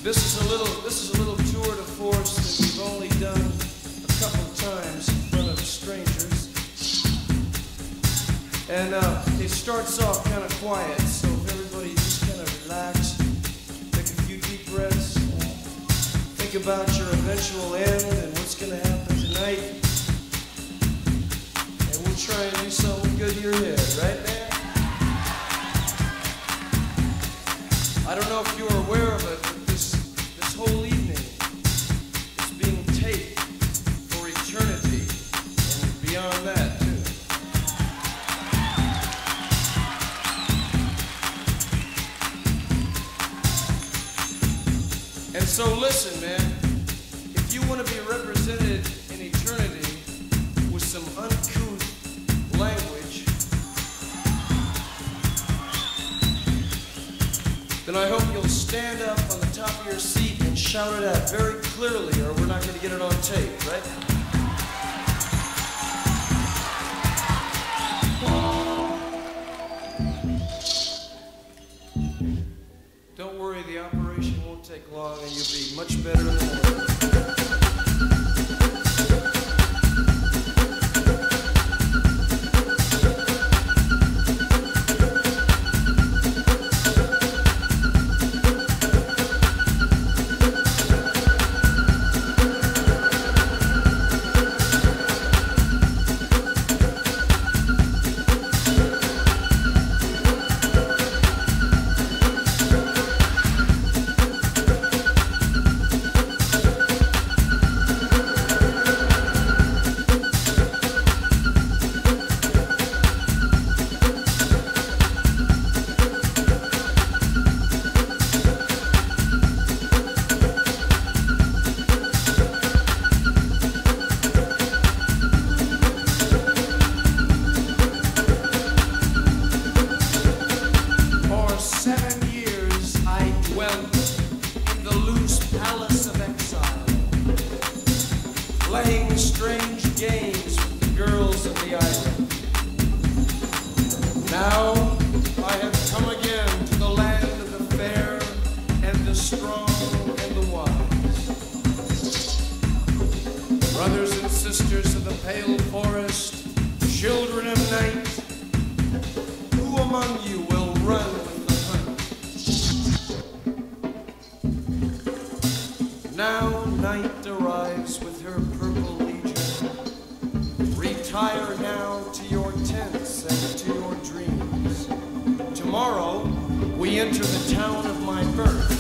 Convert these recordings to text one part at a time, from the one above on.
This is a little tour de force that we've only done a couple times in front of strangers. And it starts off kind of quiet, so if everybody just kind of relax, take a few deep breaths, think about your eventual end and what's going to happen tonight, and we'll try and do something good to your head, right, man? I don't know if you are aware of it, but this whole evening is being taped for eternity and beyond that, too. And so listen, man, if you want to be represented in eternity with some uncouth language, then I hope you'll stand up on the top of your seat and shout it out very clearly, or we're not going to get it on tape, right? Don't worry, the operation won't take long and you'll be much better in the morning. Playing strange games with the girls of the island. Now I have come again to the land of the fair and the strong and the wise. Brothers and sisters of the pale forest, children of night, who among you will run with the hunt? Now night arrives with her purple legion. Retire now to your tents and to your dreams. Tomorrow we enter the town of my birth.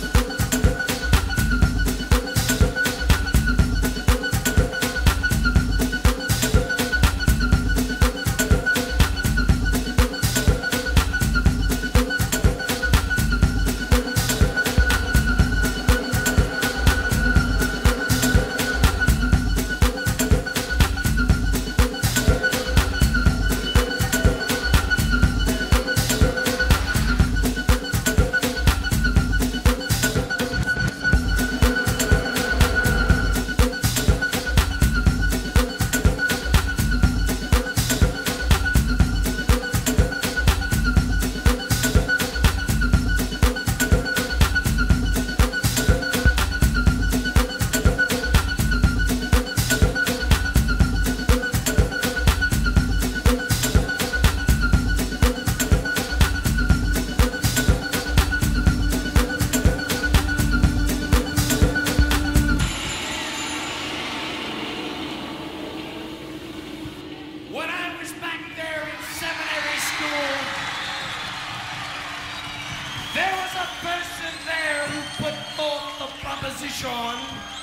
There was a person there who put forth the proposition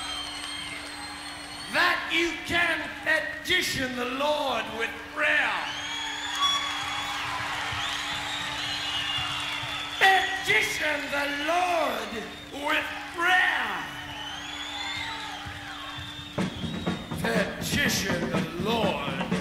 that you can petition the Lord with prayer. Petition the Lord with prayer. Petition the Lord